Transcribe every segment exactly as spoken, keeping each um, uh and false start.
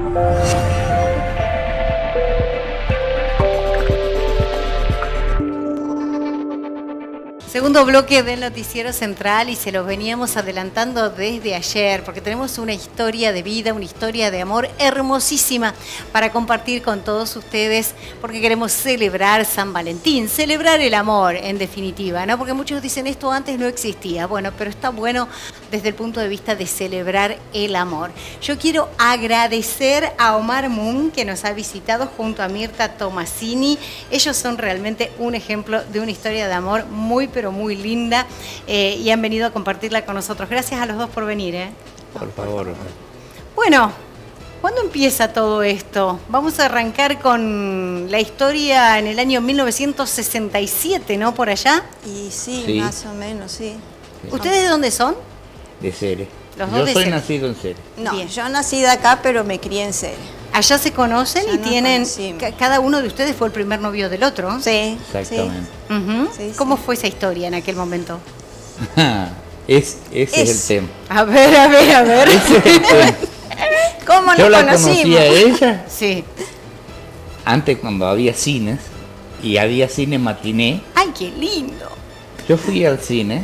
Segundo bloque del Noticiero Central y se los veníamos adelantando desde ayer porque tenemos una historia de vida, una historia de amor hermosísima para compartir con todos ustedes porque queremos celebrar San Valentín, celebrar el amor en definitiva, ¿no? Porque muchos dicen esto antes no existía, bueno, pero está bueno desde el punto de vista de celebrar el amor. Yo quiero agradecer a Omar Moon que nos ha visitado junto a Mirta Tomasini. Ellos son realmente un ejemplo de una historia de amor muy pero muy linda eh, y han venido a compartirla con nosotros. Gracias a los dos por venir. ¿eh? Por favor. Bueno, ¿cuándo empieza todo esto? Vamos a arrancar con la historia en el año mil novecientos sesenta y siete, ¿no? Por allá. Y sí, sí. más o menos, sí. ¿Ustedes de dónde son? De Cere. Los dos Yo de soy Cere. nacido en Cere. No, Bien. yo nací de acá, pero me crié en Cere. Allá se conocen Ya y nos tienen, conocimos. ca- cada uno de ustedes fue el primer novio del otro. Sí, Exactamente. Ujú. Sí, ¿Cómo sí. fue esa historia en aquel momento? es, ese es. Es. el tema. A ver, a ver, a ver. Ese es el tema. sí. ¿Cómo Yo nos la conocimos? conocí a ella Sí. antes cuando había cines y había cine matiné. Ay, qué lindo. Yo fui al cine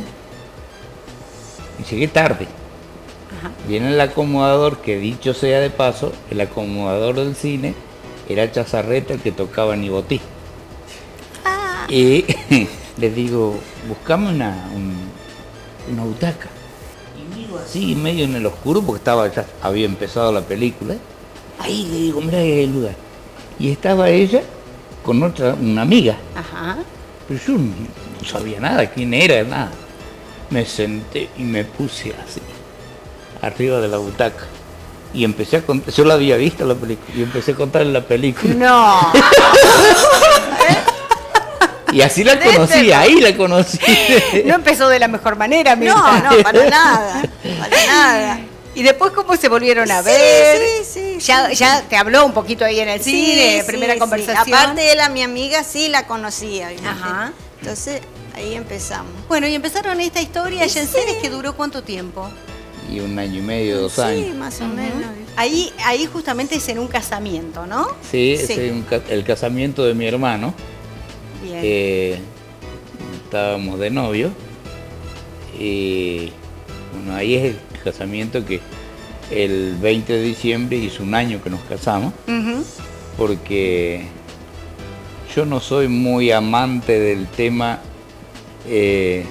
y llegué tarde. Ajá. Viene el acomodador, que dicho sea de paso, el acomodador del cine era Chazarreta, el que tocaba Nibotí. Ah. Y les digo, buscame una, un- una butaca. Y miro así, medio en el oscuro, porque estaba ya había empezado la película. Ahí le digo, mira el lugar. Y estaba ella con otra, una amiga. Ajá. Pero yo no sabía nada, quién era, nada. Me senté y me puse así, arriba de la butaca. Y empecé a contar, yo la había visto la película, y empecé a contarle la película. No. Y así la conocí, ahí la conocí. No empezó de la mejor manera, No, Mirta. no, para nada, para nada. ¿Y después cómo se volvieron a Sí, ver? sí, sí, Ya, sí, ya te habló un poquito ahí en el Sí, cine, sí, primera sí. conversación. Aparte él a mi amiga sí la conocía. ¿viste? Ajá. Entonces ahí empezamos. Bueno, y empezaron esta historia allá en Sí. Ceres que duró ¿cuánto tiempo? Y un año y medio, dos Sí, años. más o Ujú. menos. Ahí, ahí justamente es en un casamiento, ¿no? Sí, Sí. ese es un ca- el casamiento de mi hermano. Bien. Eh, estábamos de novio. Y bueno, ahí es el casamiento que el veinte de diciembre hizo un año que nos casamos. Ujú. Porque yo no soy muy amante del tema eh,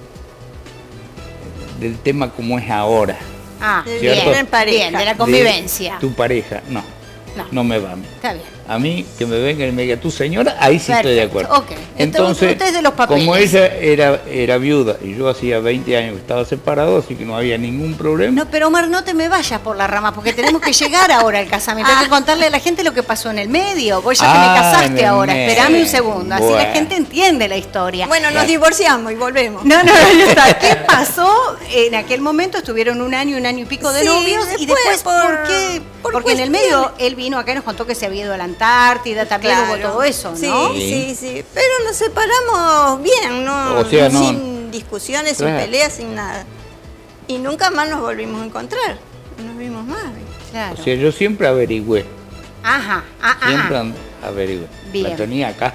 del tema como es ahora. Ah, De ¿Cierto? bien, en pareja. bien, de la De convivencia. tu pareja, no, No. no me va a mí. Está bien. A mí que me venga y me diga tu señora, ahí sí estoy de Perfecto, acuerdo. ok. Entonces, Usted es de los papeles. como ella era, era viuda y yo hacía veinte años que estaba separado, así que no había ningún problema. No, pero Omar, no te me vayas por la rama, porque tenemos que llegar ahora al casamiento. Hay que contarle a la gente lo que pasó en el medio. Vos ya te me Ah, en casaste el ahora, medio. esperame un segundo. Así la Bueno. gente entiende la historia. Bueno, nos divorciamos y volvemos. No, no, no, ya está. ¿Qué pasó? En aquel momento estuvieron un año, un año y pico de Sí, novios. Y después después, ¿por, por- qué? por Porque en el cuestión- medio él vino acá y nos contó que se había ido a la Antártida, también hubo todo eso, ¿no? Sí, Sí. sí, sí. Pero nos separamos bien, ¿no? O sea, no- sin discusiones, Claro. sin peleas, sin nada. Y nunca más nos volvimos a encontrar. No nos vimos más. ¿viste? Claro. O sea, yo siempre averigüé, Ajá, ah, ah, siempre ah. and- averigüé. Bien. La tenía acá.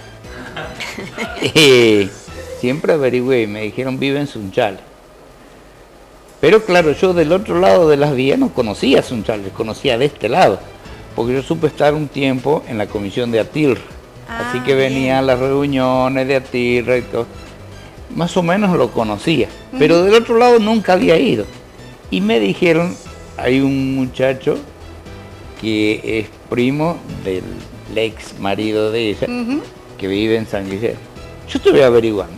Y siempre averigüé y me dijeron vive en Sunchales. Pero claro, yo del otro lado de las vías no conocía Sunchales, conocía de este lado. Porque yo supe estar un tiempo en la comisión de ATIR. Ah, Así que venía a las reuniones de ATIR y todo. Más o menos lo conocía. Pero del otro lado nunca había ido. Y me dijeron, hay un muchacho que es primo del ex marido de ella, Ujú. que vive en San Guillermo. Yo estuve averiguando.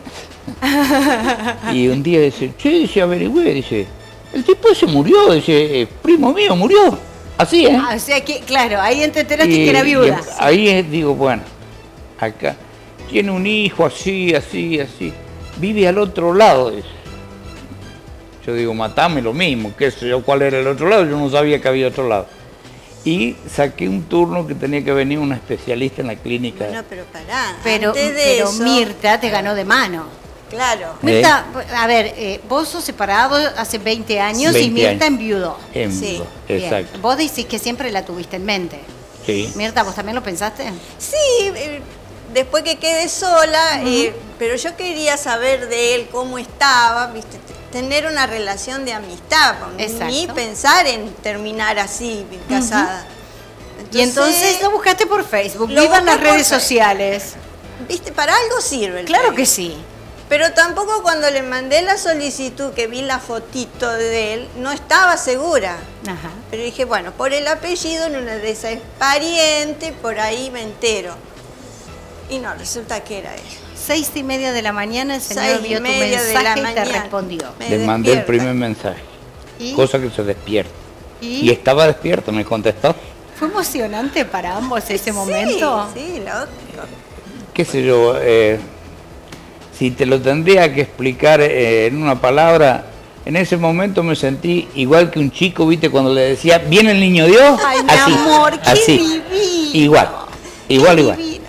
Y un día dice, che, dice, averigüé, dice, el tipo ese murió, dice, "eh, primo mío murió. Así, ¿eh? Ah, o sea que, claro, ahí te enteraste Y- que era y viuda. ahí es, digo, bueno, acá tiene un hijo así, así, así. Vive al otro lado, dice. Yo digo, matame lo mismo, qué sé yo, cuál era el otro lado, yo no sabía que había otro lado. Y saqué un turno que tenía que venir una especialista en la clínica. Bueno, pero pará. Pero, antes de pero eso, Mirta te ganó de mano. Claro. Mirta, a ver, eh, vos sos separado hace veinte años y veinte Mirta años. enviudó. En Sí. vivo, Bien. exacto. Vos decís que siempre la tuviste en mente. Sí. Mirta, ¿vos también lo pensaste? Sí, eh, después que quedé sola, eh, pero yo quería saber de él cómo estaba, ¿viste? T- tener una relación de amistad, con- Exacto. ni pensar en terminar así, casada. Y entonces lo buscaste por Facebook, Lo vivan las busqué por redes Facebook. sociales. ¿Viste? Para algo sirve el Claro Facebook. que sí. Pero tampoco cuando le mandé la solicitud, que vi la fotito de él, no estaba segura. Ajá. Pero dije, bueno, por el apellido, en una de esas es pariente, por ahí me entero. Y no, resulta que era él. Seis y media de la mañana el señor Seis y vio tu media de la mensaje y te mañana. respondió. Me Le mandé el despierta. primer mensaje, ¿Y? cosa que se despierta. ¿Y? Y estaba despierto, me contestó. ¿Fue emocionante para ambos ese momento? Sí, sí, lógico. Qué sé yo, eh, si te lo tendría que explicar eh, en una palabra, en ese momento me sentí igual que un chico, viste, cuando le decía, ¿viene el niño Dios? Ay, mi amor, qué divino. Igual, igual, Qué igual. divino.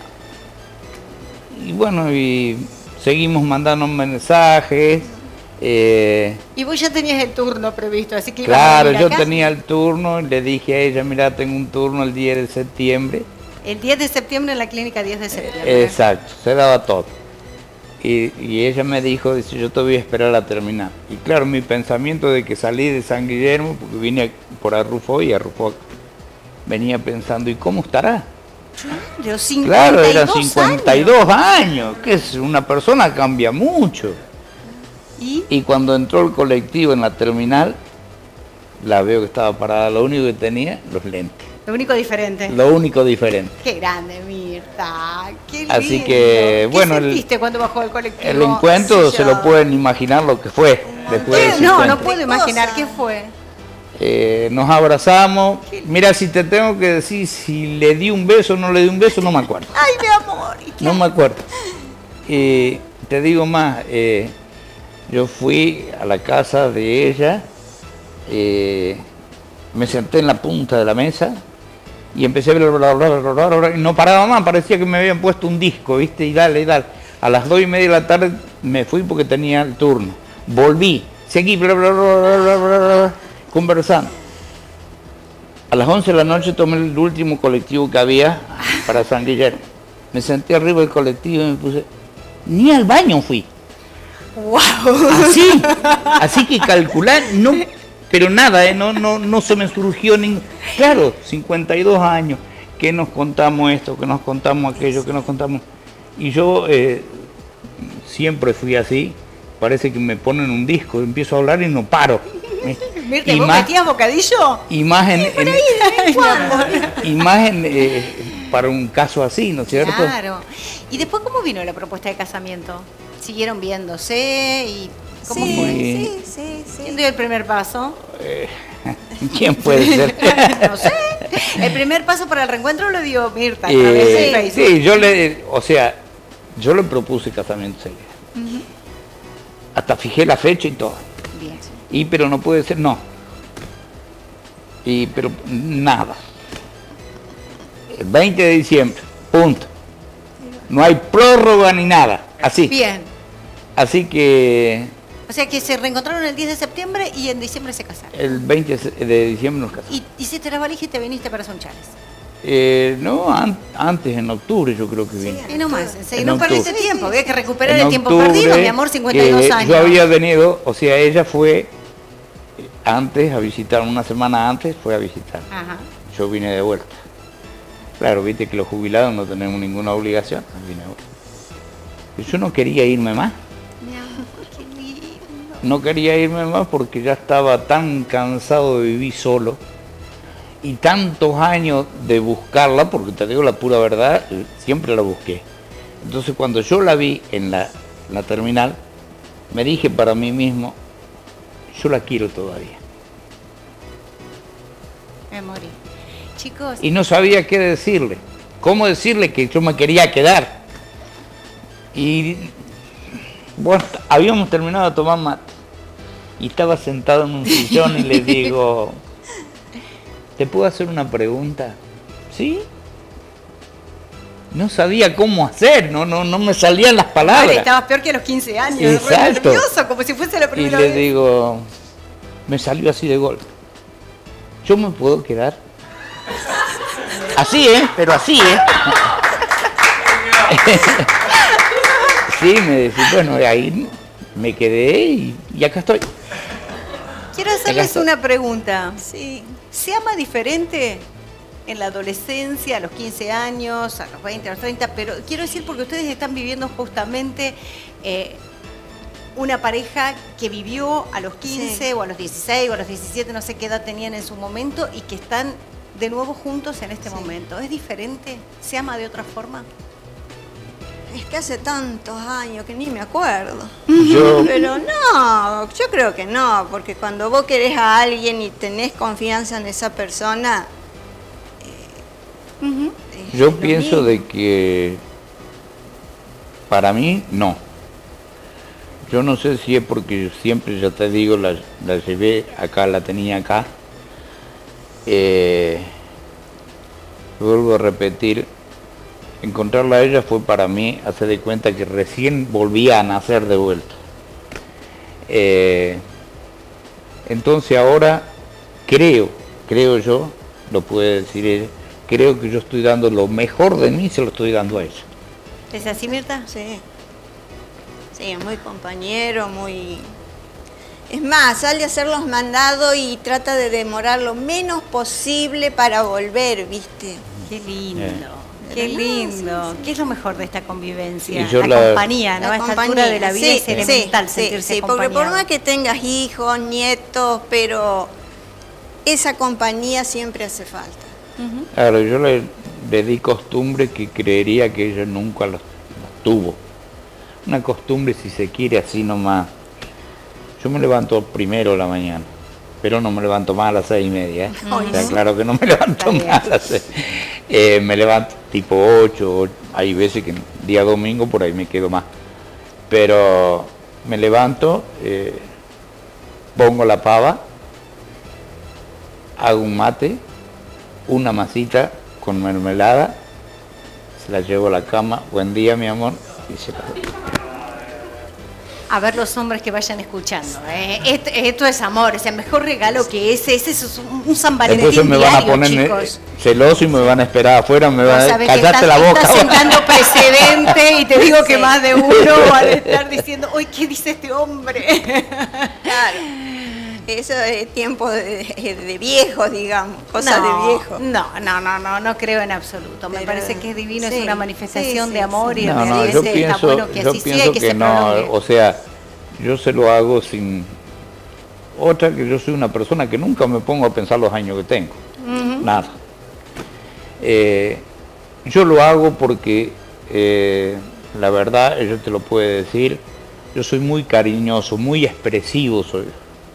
Y bueno, y seguimos mandando mensajes. eh, Y vos ya tenías el turno previsto, así que ibas a claro, venir yo acá. tenía el turno y le dije a ella, mira, tengo un turno el diez de septiembre. El diez de septiembre en la clínica diez de septiembre. Exacto, se daba todo. Y, y ella me dijo, dice, yo te voy a esperar a terminar. Y claro, mi pensamiento de que salí de San Guillermo, porque vine por Arrufo y Arrufo venía pensando, ¿y cómo estará? Claro, cincuenta y Claro, eran dos cincuenta y dos años, que es una persona cambia mucho. años. ¿Y? Y cuando entró el colectivo en la terminal, la veo que estaba parada, lo único que tenía, los lentes. Lo único diferente. Lo único diferente. Qué grande, Mirta. Qué lindo. Así que, bueno, ¿Qué el- sentiste cuando bajó el colectivo? El encuentro Sí, se yo- lo pueden imaginar lo que fue después del Eh, No, cincuenta. no puedo Qué imaginar cosa. qué fue. Eh, nos abrazamos. Mira, si te tengo que decir si le di un beso o no le di un beso, no me acuerdo. Ay, mi amor. ¿y qué? No me acuerdo. Eh, te digo más, eh, yo fui a la casa de ella, eh, me senté en la punta de la mesa y empecé a hablar, y no paraba más, parecía que me habían puesto un disco, ¿viste? Y dale, y dale. A las dos y media de la tarde me fui porque tenía el turno. Volví, seguí bla, bla, bla, bla, bla, bla, bla, conversando. A las once de la noche tomé el último colectivo que había para San Guillermo. Me senté arriba del colectivo y me puse... Ni al baño fui. ¡Wow! Así, así que calcular, no, pero nada, ¿eh? no, no, no se me surgió ningún... Claro, cincuenta y dos años, que nos contamos esto, que nos contamos aquello, que nos contamos... Y yo eh, siempre fui así, parece que me ponen un disco, empiezo a hablar y no paro. Mirta, Y ¿vos más- metías bocadillo? Y más en, en- Ay, mi amor. y más en, eh, para un caso así, ¿no es cierto? Claro. ¿Y después cómo vino la propuesta de casamiento? ¿Siguieron viéndose y cómo sí, fue? sí, sí, sí. ¿Quién dio el primer paso? ¿Quién puede ser? No sé. El primer paso para el reencuentro lo dio Mirta a Eh, través de Facebook. sí, yo le, o sea, yo le propuse casamiento enseguida. Hasta fijé la fecha y todo. Bien. Y pero no puede ser, no. Y pero nada. El veinte de diciembre, punto. No hay prórroga ni nada. Así. Bien. Así que O sea que se reencontraron el diez de septiembre y en diciembre se casaron. el veinte de diciembre nos casamos. Y hiciste la valija y te viniste para Sunchales. Eh, no, an- antes, en octubre yo creo que vine. Y no más, enseguida, En no octubre. perdiste tiempo, había que recuperar En el tiempo octubre, perdido, mi amor, cincuenta y dos eh, años. Yo había venido, o sea, ella fue antes a visitar, una semana antes fue a visitar. Ajá. Yo vine de vuelta. Claro, viste que los jubilados no tenemos ninguna obligación. Vine de vuelta. Y yo no quería irme más. Mi amor, qué lindo. No quería irme más porque ya estaba tan cansado de vivir solo y tantos años de buscarla, porque te digo la pura verdad, siempre la busqué. Entonces cuando yo la vi en la, la terminal, me dije para mí mismo, yo la quiero todavía. Me morí. Chicos, Y no sabía qué decirle, cómo decirle que yo me quería quedar. Y bueno, habíamos terminado de tomar mate y estaba sentado en un sillón y le digo, ¿te puedo hacer una pregunta? ¿Sí? no sabía cómo hacer, no, no, no me salían las palabras. Vale, estabas peor que a los quince años, exacto. Re nervioso, como si fuese la primera vez. Y vez. le digo, me salió así de golpe. ¿Yo me puedo quedar? Así, ¿eh? Pero así, ¿eh? Sí, me decía, bueno, ahí me quedé y, y acá estoy. Quiero hacerles estoy. una pregunta. Sí. ¿Se ama diferente en la adolescencia, a los quince años, a los veinte, a los treinta? Pero quiero decir porque ustedes están viviendo justamente eh, una pareja que vivió a los quince sí. o a los dieciséis o a los diecisiete, no sé qué edad tenían en su momento, y que están de nuevo juntos en este sí. momento. ¿Es diferente? ¿Se ama de otra forma? Es que hace tantos años que ni me acuerdo. Yo... Pero no, yo creo que no, porque cuando vos querés a alguien y tenés confianza en esa persona... Eh, uh-huh. Yo pienso mismo. de que para mí no. Yo no sé si es porque siempre, ya te digo, la, la llevé acá, la tenía acá. Eh, vuelvo a repetir, encontrarla a ella fue para mí hacer de cuenta que recién volvía a nacer de vuelta. Eh, entonces ahora creo, creo yo, lo puede decir ella, creo que yo estoy dando lo mejor de mí, se lo estoy dando a ella. ¿Es así, Mirta? Sí. Sí, muy compañero, muy... Es más, sale a hacer los mandados y trata de demorar lo menos posible para volver, ¿viste? Qué lindo. Eh. Qué lindo. Sí, sí. ¿Qué es lo mejor de esta convivencia? La, la compañía, ¿no? La a esta compañía. altura de la vida sí, es elemental sí, sentirse sí, acompañado. Porque por más que tengas hijos, nietos, pero esa compañía siempre hace falta. Uh-huh. Claro, yo le, le di costumbre que creería que ella nunca los, los tuvo. Una costumbre, si se quiere, así nomás. Yo me levanto primero a la mañana, pero no me levanto más a las seis y media, ¿eh? Uh-huh. O sea, claro que no me levanto más a las seis. Eh, me levanto tipo ocho, hay veces que día domingo por ahí me quedo más. Pero me levanto, eh, pongo la pava, hago un mate, una masita con mermelada, se la llevo a la cama, buen día mi amor, y se la doy. A ver los hombres que vayan escuchando, ¿eh? esto, esto es amor, es el mejor regalo que ese, ese es un, un San Valentín Después me diario, van a poner chicos. celoso y me van a esperar afuera, me van a callarte la boca. Estás sentando precedente y te digo sí. que más de uno van a estar diciendo, uy, ¿qué dice este hombre? Claro. Eso es tiempo de, de viejos, digamos, cosas no, de viejos. No, no, no, no, no creo en absoluto. Me Pero, parece que es divino, sí, es una manifestación sí, sí, de amor sí. y no, realmente no, yo pienso, está bueno que yo así pienso sea y que, que se no, prolongue. O sea, yo se lo hago sin... Otra, que yo soy una persona que nunca me pongo a pensar los años que tengo. Uh-huh. Nada. Eh, yo lo hago porque, eh, la verdad, ella te lo puede decir, yo soy muy cariñoso, muy expresivo soy.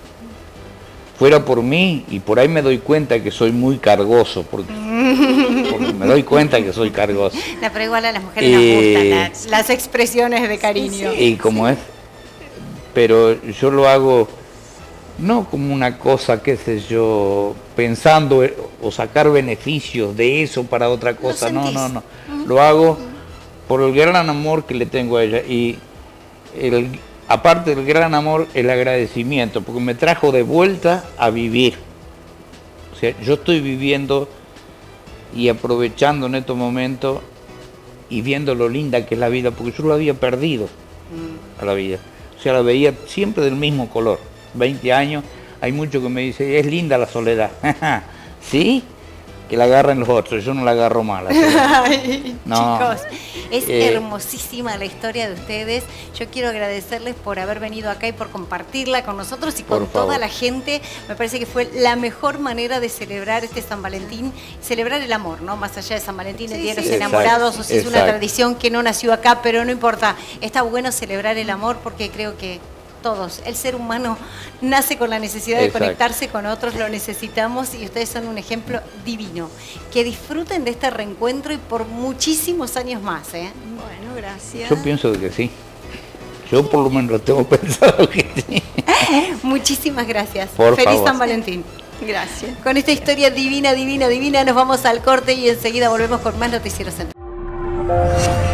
Fuera por mí, y por ahí me doy cuenta que soy muy cargoso, porque, porque me doy cuenta que soy cargoso. No, pero igual a las mujeres eh, nos gustan las, las expresiones de cariño. Y como es, pero yo lo hago no como una cosa, qué sé yo, pensando o sacar beneficios de eso para otra cosa, no, no, no. Uh-huh. Lo hago uh-huh. por el gran amor que le tengo a ella, y el... aparte del gran amor, el agradecimiento, porque me trajo de vuelta a vivir. O sea, yo estoy viviendo y aprovechando en estos momentos y viendo lo linda que es la vida, porque yo lo había perdido mm. a la vida. O sea, la veía siempre del mismo color. veinte años, hay mucho que me dice, es linda la soledad. ¿Sí? Que la agarren los otros, yo no la agarro mal. Ay, no. Chicos, es eh, hermosísima la historia de ustedes. Yo quiero agradecerles por haber venido acá y por compartirla con nosotros y con toda la gente. Me parece que fue la mejor manera de celebrar este San Valentín, celebrar el amor, ¿no? Más allá de San Valentín, el sí, Día de sí, los Enamorados, exacto, o sea, es exacto. una tradición que no nació acá, pero no importa. Está bueno celebrar el amor porque creo que todos, el ser humano nace con la necesidad Exacto. de conectarse con otros, lo necesitamos y ustedes son un ejemplo divino. Que disfruten de este reencuentro y por muchísimos años más, ¿eh? Bueno, gracias. Yo pienso que sí. Yo por lo menos lo tengo pensado que sí. Muchísimas gracias. Por Feliz favor. San Valentín. Gracias. Con esta historia divina, divina, divina, nos vamos al corte y enseguida volvemos con más Noticieros Central. Chao.